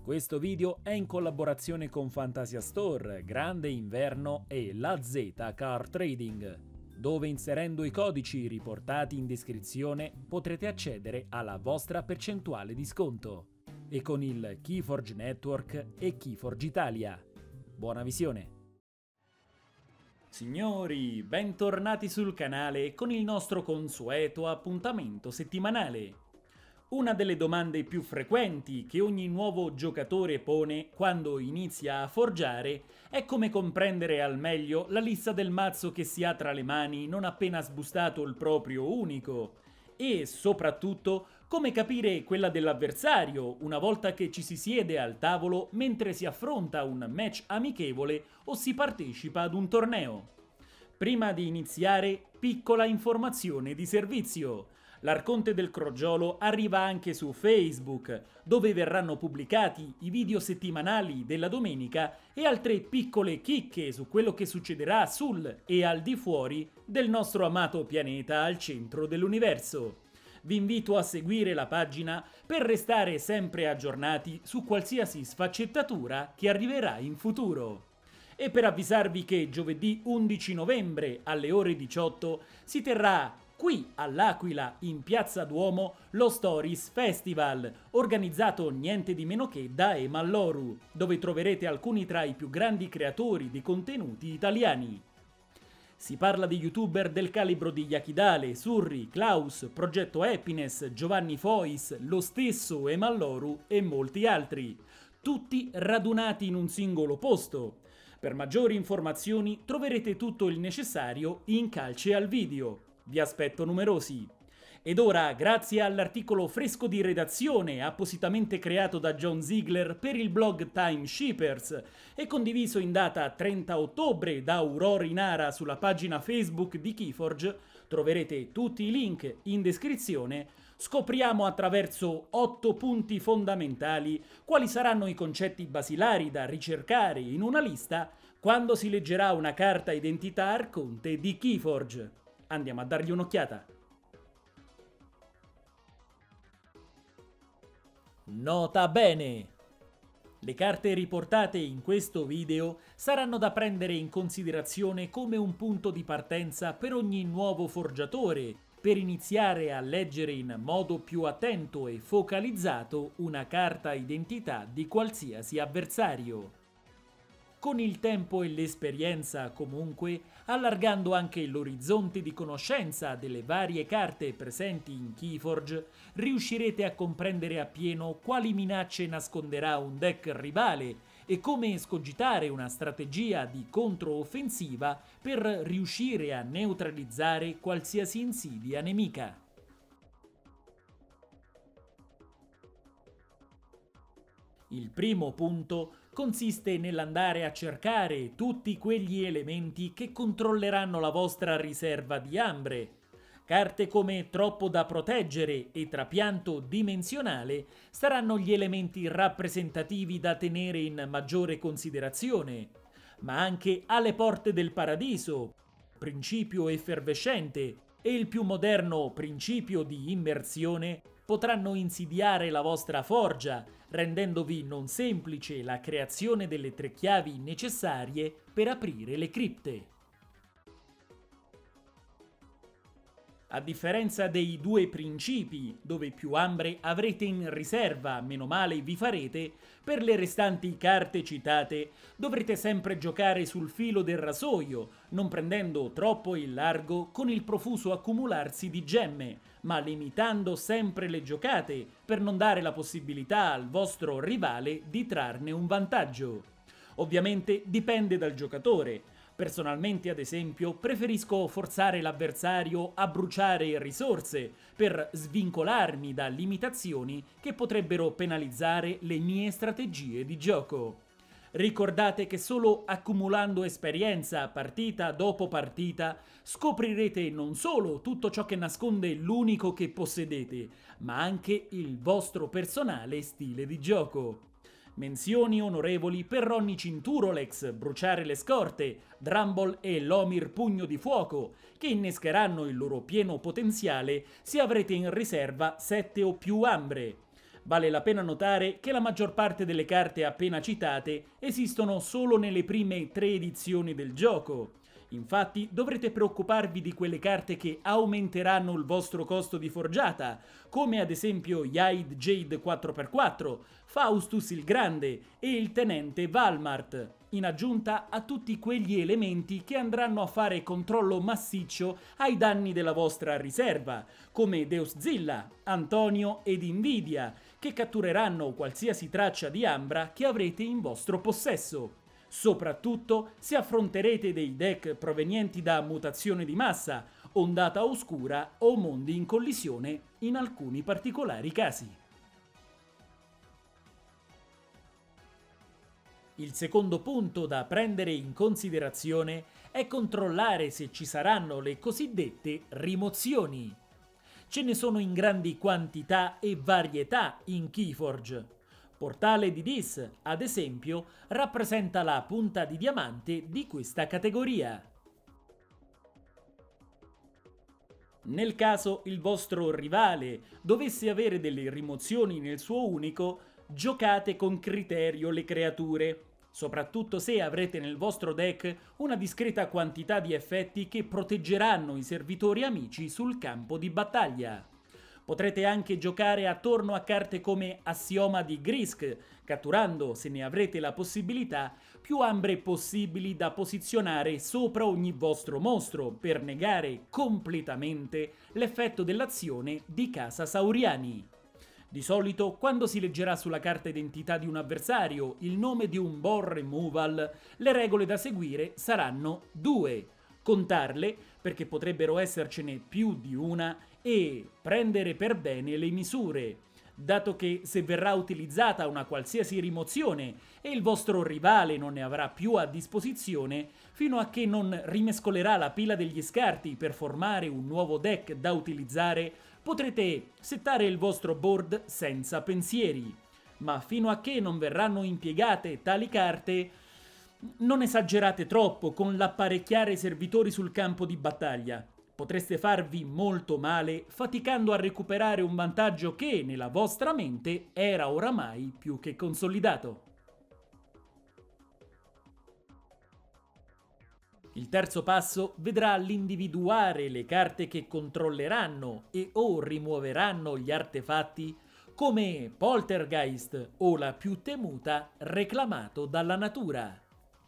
Questo video è in collaborazione con Fantasia Store, Grande Inverno e La Z Car Trading, dove inserendo i codici riportati in descrizione potrete accedere alla vostra percentuale di sconto. E con il Keyforge Network e Keyforge Italia. Buona visione! Signori, bentornati sul canale con il nostro consueto appuntamento settimanale. Una delle domande più frequenti che ogni nuovo giocatore pone quando inizia a forgiare è come comprendere al meglio la lista del mazzo che si ha tra le mani non appena sbustato il proprio unico e, soprattutto, come capire quella dell'avversario una volta che ci si siede al tavolo mentre si affronta un match amichevole o si partecipa ad un torneo. Prima di iniziare, piccola informazione di servizio. L'Arconte del Crogiolo arriva anche su Facebook, dove verranno pubblicati i video settimanali della domenica e altre piccole chicche su quello che succederà sul e al di fuori del nostro amato pianeta al centro dell'universo. Vi invito a seguire la pagina per restare sempre aggiornati su qualsiasi sfaccettatura che arriverà in futuro. E per avvisarvi che giovedì 11 novembre alle ore 18 si terrà qui all'Aquila, in Piazza Duomo, lo Stories Festival, organizzato niente di meno che da Emalloru, dove troverete alcuni tra i più grandi creatori di contenuti italiani. Si parla di youtuber del calibro di Yakidale, Surri, Klaus, Progetto Happiness, Giovanni Fois, lo stesso Emalloru e molti altri, tutti radunati in un singolo posto. Per maggiori informazioni troverete tutto il necessario in calce al video. Vi aspetto numerosi. Ed ora, grazie all'articolo fresco di redazione appositamente creato da John Ziegler per il blog Time Shippers e condiviso in data 30 ottobre da Aurora Inara sulla pagina Facebook di Keyforge, troverete tutti i link in descrizione. Scopriamo attraverso 8 punti fondamentali quali saranno i concetti basilari da ricercare in una lista quando si leggerà una carta identità Arconte di Keyforge. Andiamo a dargli un'occhiata. Nota bene! Le carte riportate in questo video saranno da prendere in considerazione come un punto di partenza per ogni nuovo forgiatore, per iniziare a leggere in modo più attento e focalizzato una carta identità di qualsiasi avversario. Con il tempo e l'esperienza, comunque, allargando anche l'orizzonte di conoscenza delle varie carte presenti in Keyforge, riuscirete a comprendere appieno quali minacce nasconderà un deck rivale e come escogitare una strategia di controoffensiva per riuscire a neutralizzare qualsiasi insidia nemica. Il primo punto consiste nell'andare a cercare tutti quegli elementi che controlleranno la vostra riserva di ambre. Carte come Troppo da proteggere e Trapianto dimensionale saranno gli elementi rappresentativi da tenere in maggiore considerazione, ma anche Alle porte del paradiso, Principio effervescente e il più moderno Principio di immersione potranno insidiare la vostra forgia, rendendovi non semplice la creazione delle 3 chiavi necessarie per aprire le cripte. A differenza dei 2 principi, dove più ambre avrete in riserva, meno male vi farete, per le restanti carte citate dovrete sempre giocare sul filo del rasoio, non prendendo troppo il largo con il profuso accumularsi di gemme, ma limitando sempre le giocate per non dare la possibilità al vostro rivale di trarne un vantaggio. Ovviamente dipende dal giocatore. Personalmente, ad esempio, preferisco forzare l'avversario a bruciare risorse per svincolarmi da limitazioni che potrebbero penalizzare le mie strategie di gioco. Ricordate che solo accumulando esperienza partita dopo partita scoprirete non solo tutto ciò che nasconde l'unico che possedete, ma anche il vostro personale stile di gioco. Menzioni onorevoli per Ronny Cinturolex, Bruciare le scorte, Drumble e Lomir Pugno di Fuoco, che innescheranno il loro pieno potenziale se avrete in riserva 7 o più ambre. Vale la pena notare che la maggior parte delle carte appena citate esistono solo nelle prime 3 edizioni del gioco. Infatti dovrete preoccuparvi di quelle carte che aumenteranno il vostro costo di forgiata, come ad esempio Yaid Jade 4x4, Faustus il Grande e il Tenente Valmart, in aggiunta a tutti quegli elementi che andranno a fare controllo massiccio ai danni della vostra riserva, come Deus Zilla, Antonio ed Invidia, che cattureranno qualsiasi traccia di Ambra che avrete in vostro possesso. Soprattutto se affronterete dei deck provenienti da mutazione di massa, ondata oscura o mondi in collisione in alcuni particolari casi. Il secondo punto da prendere in considerazione è controllare se ci saranno le cosiddette rimozioni. Ce ne sono in grandi quantità e varietà in Keyforge. Portale di Dis, ad esempio, rappresenta la punta di diamante di questa categoria. Nel caso il vostro rivale dovesse avere delle rimozioni nel suo unico, giocate con criterio le creature, soprattutto se avrete nel vostro deck una discreta quantità di effetti che proteggeranno i servitori amici sul campo di battaglia. Potrete anche giocare attorno a carte come Assioma di Grisk, catturando, se ne avrete la possibilità, più ambre possibili da posizionare sopra ogni vostro mostro per negare completamente l'effetto dell'azione di Casa Sauriani. Di solito, quando si leggerà sulla carta identità di un avversario il nome di un board removal, le regole da seguire saranno 2. Contarle, perché potrebbero essercene più di una, e prendere per bene le misure, dato che se verrà utilizzata una qualsiasi rimozione e il vostro rivale non ne avrà più a disposizione, fino a che non rimescolerà la pila degli scarti per formare un nuovo deck da utilizzare, potrete settare il vostro board senza pensieri. Ma fino a che non verranno impiegate tali carte, non esagerate troppo con l'apparecchiare i servitori sul campo di battaglia. Potreste farvi molto male faticando a recuperare un vantaggio che, nella vostra mente, era oramai più che consolidato. Il terzo passo vedrà l'individuare le carte che controlleranno e o rimuoveranno gli artefatti, come Poltergeist o la più temuta Reclamato dalla natura.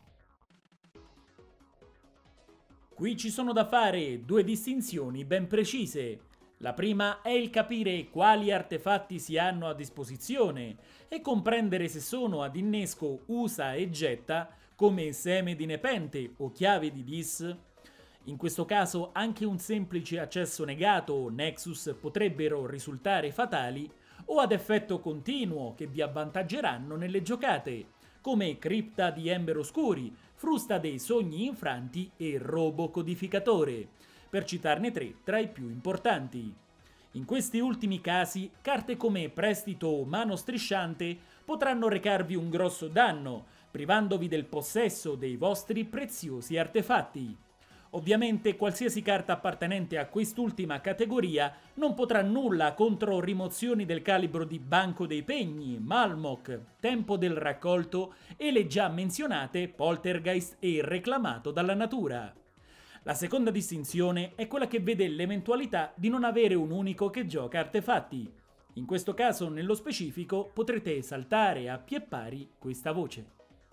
Qui ci sono da fare 2 distinzioni ben precise. La prima è il capire quali artefatti si hanno a disposizione e comprendere se sono ad innesco usa e getta, come seme di nepente o chiave di Dis. In questo caso anche un semplice accesso negato o nexus potrebbero risultare fatali, o ad effetto continuo che vi avvantaggeranno nelle giocate, come Cripta di Ember Oscuri, Frusta dei Sogni Infranti e Robo Codificatore, per citarne 3 tra i più importanti. In questi ultimi casi, carte come Prestito o Mano Strisciante potranno recarvi un grosso danno, privandovi del possesso dei vostri preziosi artefatti. Ovviamente qualsiasi carta appartenente a quest'ultima categoria non potrà nulla contro rimozioni del calibro di Banco dei Pegni, Malmok, Tempo del Raccolto e le già menzionate Poltergeist e Reclamato dalla natura. La seconda distinzione è quella che vede l'eventualità di non avere un unico che gioca artefatti. In questo caso, nello specifico, potrete saltare a pie pari questa voce.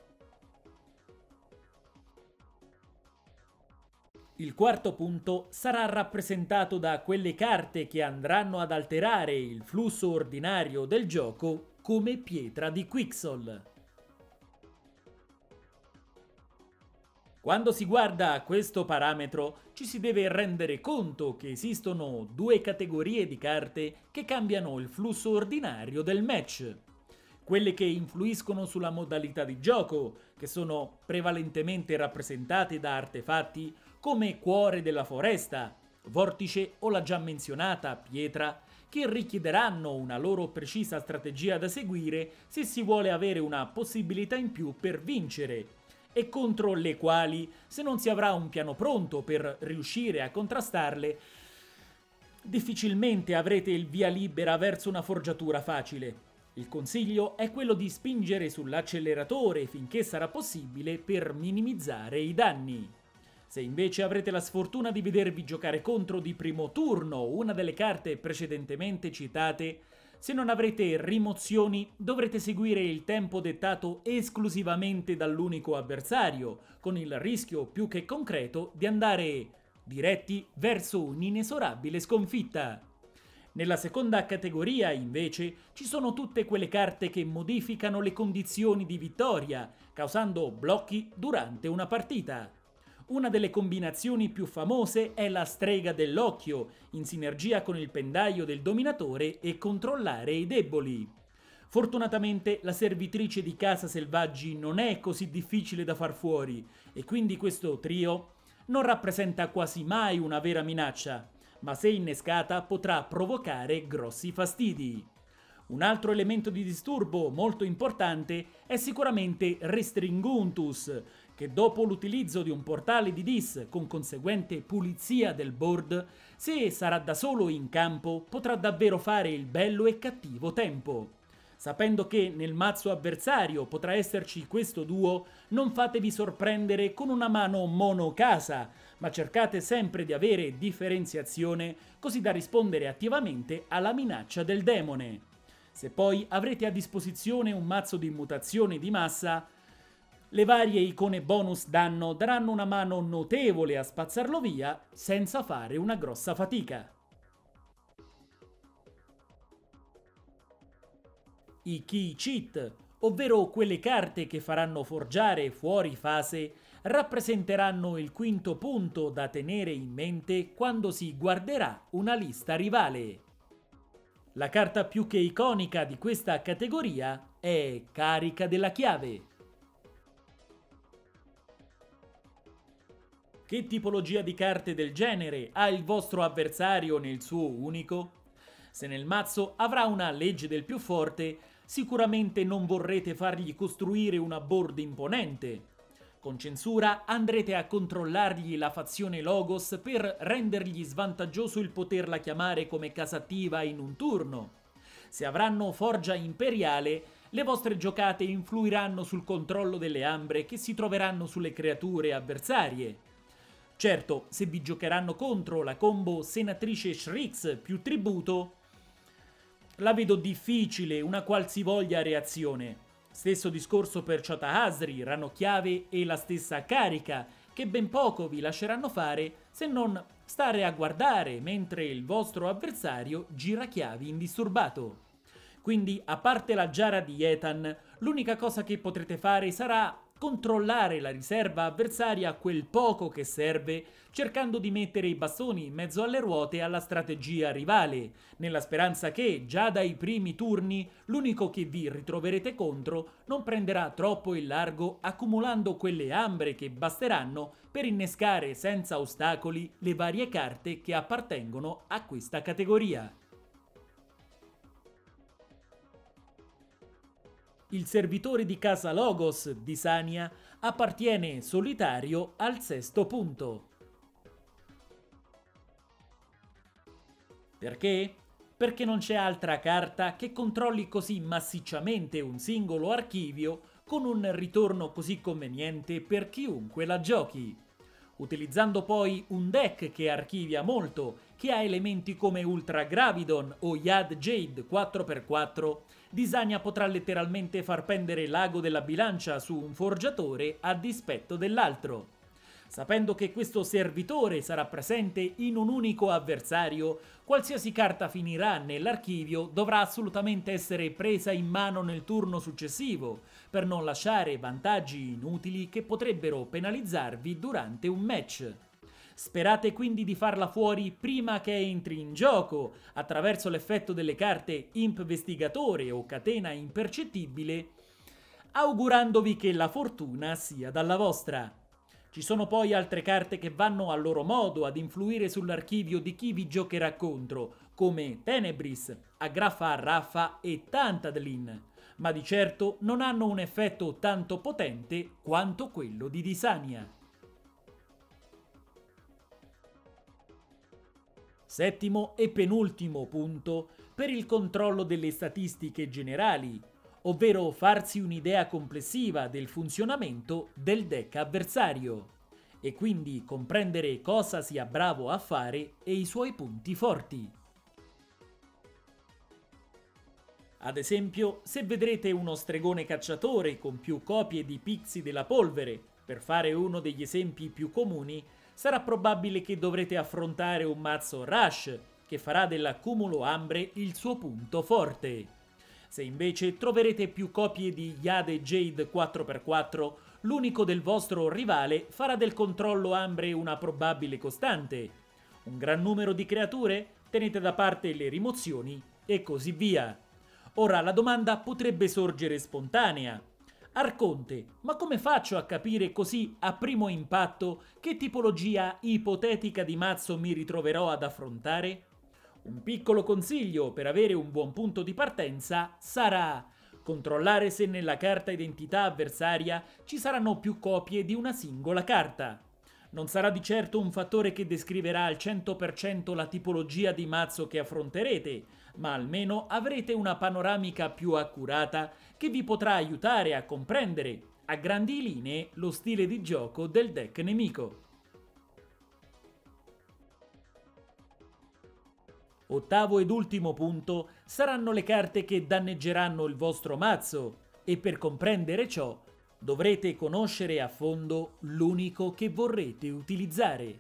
Il quarto punto sarà rappresentato da quelle carte che andranno ad alterare il flusso ordinario del gioco come Pietra di Quixol. Quando si guarda a questo parametro ci si deve rendere conto che esistono 2 categorie di carte che cambiano il flusso ordinario del match. Quelle che influiscono sulla modalità di gioco, che sono prevalentemente rappresentate da artefatti come Cuore della Foresta, Vortice o la già menzionata Pietra, che richiederanno una loro precisa strategia da seguire se si vuole avere una possibilità in più per vincere, e contro le quali, se non si avrà un piano pronto per riuscire a contrastarle, difficilmente avrete il via libera verso una forgiatura facile. Il consiglio è quello di spingere sull'acceleratore finché sarà possibile per minimizzare i danni. Se invece avrete la sfortuna di vedervi giocare contro di primo turno una delle carte precedentemente citate, se non avrete rimozioni dovrete seguire il tempo dettato esclusivamente dall'unico avversario, con il rischio più che concreto di andare diretti verso un'inesorabile sconfitta. Nella seconda categoria, invece, ci sono tutte quelle carte che modificano le condizioni di vittoria, causando blocchi durante una partita. Una delle combinazioni più famose è la strega dell'occhio, in sinergia con il pendaglio del dominatore e controllare i deboli. Fortunatamente la servitrice di casa selvaggi non è così difficile da far fuori e quindi questo trio non rappresenta quasi mai una vera minaccia, ma se innescata potrà provocare grossi fastidi. Un altro elemento di disturbo molto importante è sicuramente Restringuntus, che dopo l'utilizzo di un portale di Dis con conseguente pulizia del board, se sarà da solo in campo potrà davvero fare il bello e cattivo tempo. Sapendo che nel mazzo avversario potrà esserci questo duo, non fatevi sorprendere con una mano mono casa, ma cercate sempre di avere differenziazione così da rispondere attivamente alla minaccia del demone. Se poi avrete a disposizione un mazzo di mutazioni di massa, le varie icone bonus danno daranno una mano notevole a spazzarlo via senza fare una grossa fatica. I key cheat, ovvero quelle carte che faranno forgiare fuori fase, rappresenteranno il quinto punto da tenere in mente quando si guarderà una lista rivale. La carta più che iconica di questa categoria è Carica della Chiave. Che tipologia di carte del genere ha il vostro avversario nel suo unico? Se nel mazzo avrà una legge del più forte, sicuramente non vorrete fargli costruire una board imponente. Con censura andrete a controllargli la fazione Logos per rendergli svantaggioso il poterla chiamare come casa attiva in un turno. Se avranno Forgia Imperiale, le vostre giocate influiranno sul controllo delle ambre che si troveranno sulle creature avversarie. Certo, se vi giocheranno contro la combo Senatrice Shrix più tributo, la vedo difficile una qualsivoglia reazione. Stesso discorso per Chota Hazri, Ranocchiave e la stessa carica, che ben poco vi lasceranno fare se non stare a guardare mentre il vostro avversario gira chiavi indisturbato. Quindi, a parte la giara di Ethan, l'unica cosa che potrete fare sarà controllare la riserva avversaria quel poco che serve, cercando di mettere i bastoni in mezzo alle ruote alla strategia rivale, nella speranza che, già dai primi turni, l'unico che vi ritroverete contro non prenderà troppo il largo, accumulando quelle ambre che basteranno per innescare senza ostacoli le varie carte che appartengono a questa categoria. Il servitore di casa Logos di Sania appartiene solitario al sesto punto. Perché? Perché non c'è altra carta che controlli così massicciamente un singolo archivio con un ritorno così conveniente per chiunque la giochi. Utilizzando poi un deck che archivia molto, che ha elementi come Ultra Gravidon o Yad Jade 4x4, Disania potrà letteralmente far pendere l'ago della bilancia su un forgiatore a dispetto dell'altro. Sapendo che questo servitore sarà presente in un unico avversario, qualsiasi carta finirà nell'archivio dovrà assolutamente essere presa in mano nel turno successivo, per non lasciare vantaggi inutili che potrebbero penalizzarvi durante un match. Sperate quindi di farla fuori prima che entri in gioco, attraverso l'effetto delle carte Investigatore o Catena Impercettibile, augurandovi che la fortuna sia dalla vostra. Ci sono poi altre carte che vanno a loro modo ad influire sull'archivio di chi vi giocherà contro, come Tenebris, Aggraffa Arraffa e Tantadlin, ma di certo non hanno un effetto tanto potente quanto quello di Disania. Settimo e penultimo punto per il controllo delle statistiche generali, ovvero farsi un'idea complessiva del funzionamento del deck avversario e quindi comprendere cosa sia bravo a fare e i suoi punti forti. Ad esempio, se vedrete uno stregone cacciatore con più copie di Pixie della polvere, per fare uno degli esempi più comuni, sarà probabile che dovrete affrontare un mazzo Rush, che farà dell'accumulo ambre il suo punto forte. Se invece troverete più copie di Jade Jade 4x4, l'unico del vostro rivale farà del controllo ambre una probabile costante. Un gran numero di creature? Tenete da parte le rimozioni e così via. Ora la domanda potrebbe sorgere spontanea. Arconte, ma come faccio a capire così a primo impatto che tipologia ipotetica di mazzo mi ritroverò ad affrontare? Un piccolo consiglio per avere un buon punto di partenza sarà controllare se nella carta identità avversaria ci saranno più copie di una singola carta. Non sarà di certo un fattore che descriverà al 100% la tipologia di mazzo che affronterete, ma almeno avrete una panoramica più accurata che vi potrà aiutare a comprendere, a grandi linee, lo stile di gioco del deck nemico. Ottavo ed ultimo punto saranno le carte che danneggeranno il vostro mazzo e per comprendere ciò dovrete conoscere a fondo l'unico che vorrete utilizzare.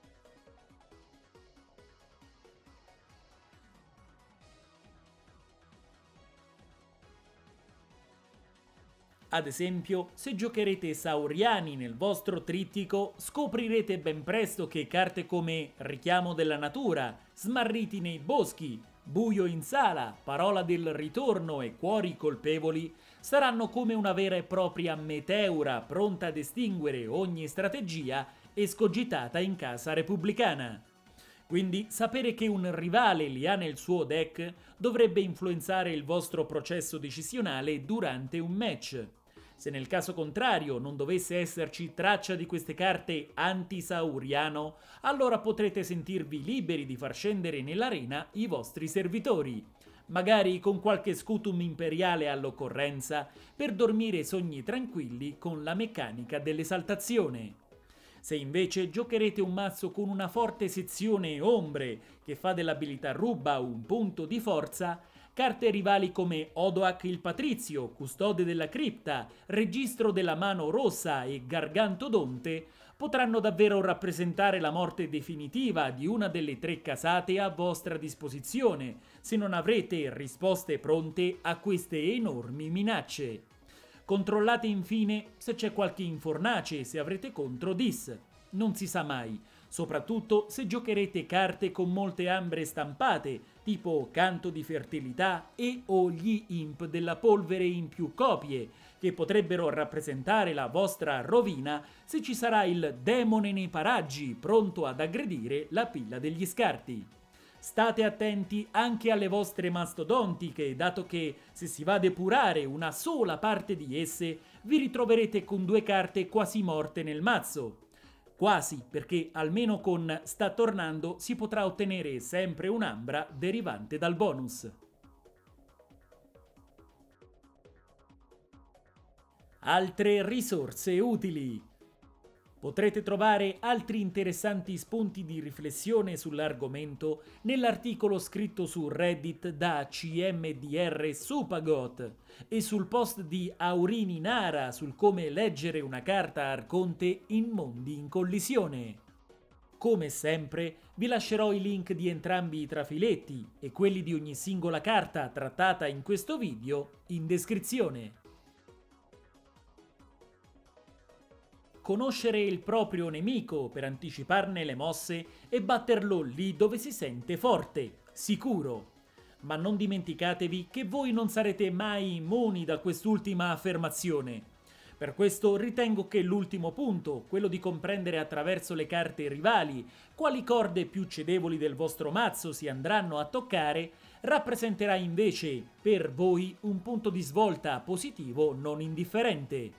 Ad esempio, se giocherete Sauriani nel vostro trittico, scoprirete ben presto che carte come Richiamo della Natura, Smarriti nei boschi, Buio in sala, Parola del ritorno e Cuori colpevoli saranno come una vera e propria meteora pronta ad estinguere ogni strategia escogitata in casa repubblicana. Quindi sapere che un rivale li ha nel suo deck dovrebbe influenzare il vostro processo decisionale durante un match. Se nel caso contrario non dovesse esserci traccia di queste carte anti-sauriano, allora potrete sentirvi liberi di far scendere nell'arena i vostri servitori, magari con qualche scutum imperiale all'occorrenza, per dormire sogni tranquilli con la meccanica dell'esaltazione. Se invece giocherete un mazzo con una forte sezione ombre che fa dell'abilità ruba un punto di forza, carte rivali come Odoak il Patrizio, Custode della Cripta, Registro della Mano Rossa e Gargantodonte potranno davvero rappresentare la morte definitiva di una delle tre casate a vostra disposizione, se non avrete risposte pronte a queste enormi minacce. Controllate infine se c'è qualche infornace, se avrete contro Dis. Non si sa mai, soprattutto se giocherete carte con molte ambre stampate, tipo Canto di Fertilità e o gli Imp della Polvere in più copie, che potrebbero rappresentare la vostra rovina se ci sarà il demone nei paraggi pronto ad aggredire la pila degli scarti. State attenti anche alle vostre mastodontiche, dato che se si va a depurare una sola parte di esse, vi ritroverete con due carte quasi morte nel mazzo. Quasi, perché almeno con Sta tornando si potrà ottenere sempre un'ambra derivante dal bonus. Altre risorse utili. Potrete trovare altri interessanti spunti di riflessione sull'argomento nell'articolo scritto su Reddit da CMDR Supagot e sul post di Aurini Nara sul come leggere una carta Arconte in mondi in collisione. Come sempre, vi lascerò i link di entrambi i trafiletti e quelli di ogni singola carta trattata in questo video in descrizione. Conoscere il proprio nemico per anticiparne le mosse e batterlo lì dove si sente forte, sicuro. Ma non dimenticatevi che voi non sarete mai immuni da quest'ultima affermazione. Per questo ritengo che l'ultimo punto, quello di comprendere attraverso le carte rivali quali corde più cedevoli del vostro mazzo si andranno a toccare, rappresenterà invece per voi un punto di svolta positivo non indifferente.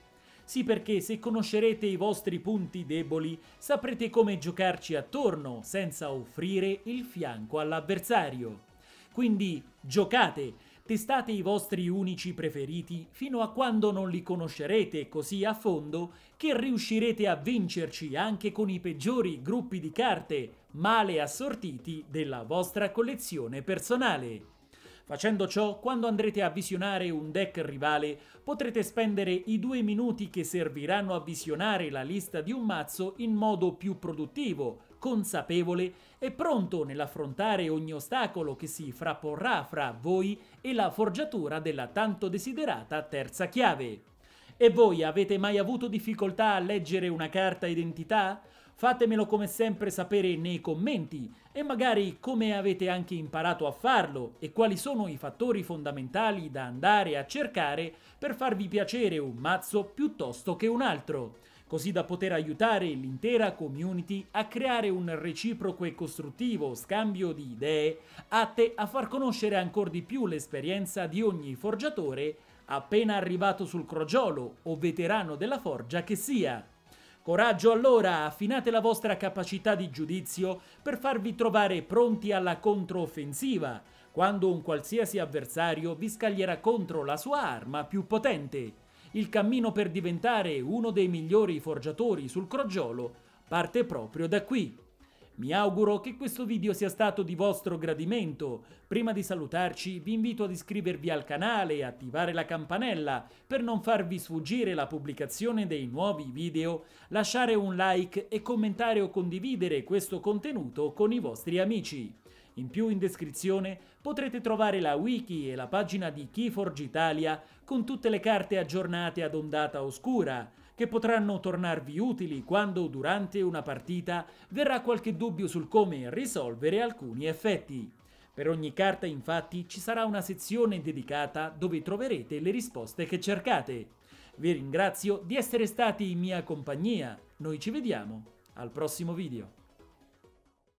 Sì, perché se conoscerete i vostri punti deboli, saprete come giocarci attorno senza offrire il fianco all'avversario. Quindi giocate, testate i vostri unici preferiti fino a quando non li conoscerete così a fondo che riuscirete a vincerci anche con i peggiori gruppi di carte male assortiti della vostra collezione personale. Facendo ciò, quando andrete a visionare un deck rivale, potrete spendere i 2 minuti che serviranno a visionare la lista di un mazzo in modo più produttivo, consapevole e pronto nell'affrontare ogni ostacolo che si frapporrà fra voi e la forgiatura della tanto desiderata terza chiave. E voi avete mai avuto difficoltà a leggere una carta identità? Fatemelo come sempre sapere nei commenti e magari come avete anche imparato a farlo e quali sono i fattori fondamentali da andare a cercare per farvi piacere un mazzo piuttosto che un altro, così da poter aiutare l'intera community a creare un reciproco e costruttivo scambio di idee atte a far conoscere ancora di più l'esperienza di ogni forgiatore appena arrivato sul crogiolo o veterano della forgia che sia. Coraggio allora, affinate la vostra capacità di giudizio per farvi trovare pronti alla controffensiva, quando un qualsiasi avversario vi scaglierà contro la sua arma più potente. Il cammino per diventare uno dei migliori forgiatori sul crogiolo parte proprio da qui. Mi auguro che questo video sia stato di vostro gradimento. Prima di salutarci vi invito ad iscrivervi al canale e attivare la campanella per non farvi sfuggire la pubblicazione dei nuovi video, lasciare un like e commentare o condividere questo contenuto con i vostri amici. In più in descrizione potrete trovare la wiki e la pagina di Keyforge Italia con tutte le carte aggiornate ad ondata oscura, che potranno tornarvi utili quando durante una partita verrà qualche dubbio sul come risolvere alcuni effetti. Per ogni carta infatti ci sarà una sezione dedicata dove troverete le risposte che cercate. Vi ringrazio di essere stati in mia compagnia, noi ci vediamo al prossimo video.